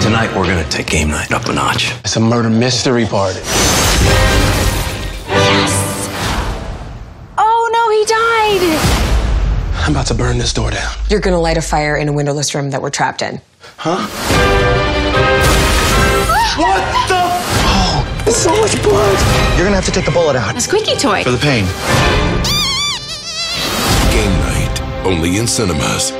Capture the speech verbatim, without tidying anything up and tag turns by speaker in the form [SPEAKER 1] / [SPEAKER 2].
[SPEAKER 1] Tonight, we're gonna take game night up a notch.
[SPEAKER 2] It's a murder mystery party.
[SPEAKER 3] Yes! Oh, no, he died!
[SPEAKER 2] I'm about to burn this door down.
[SPEAKER 4] You're gonna light a fire in a windowless room that we're trapped in.
[SPEAKER 2] Huh? What the? Oh, there's so much blood.
[SPEAKER 5] You're gonna have to take the bullet out.
[SPEAKER 3] A squeaky toy.
[SPEAKER 5] For the pain.
[SPEAKER 6] Game night, only in cinemas.